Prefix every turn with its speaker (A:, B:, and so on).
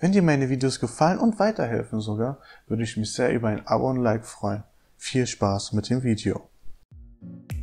A: Wenn dir meine Videos gefallen und weiterhelfen sogar, würde ich mich sehr über ein Abo und Like freuen. Viel Spaß mit dem Video.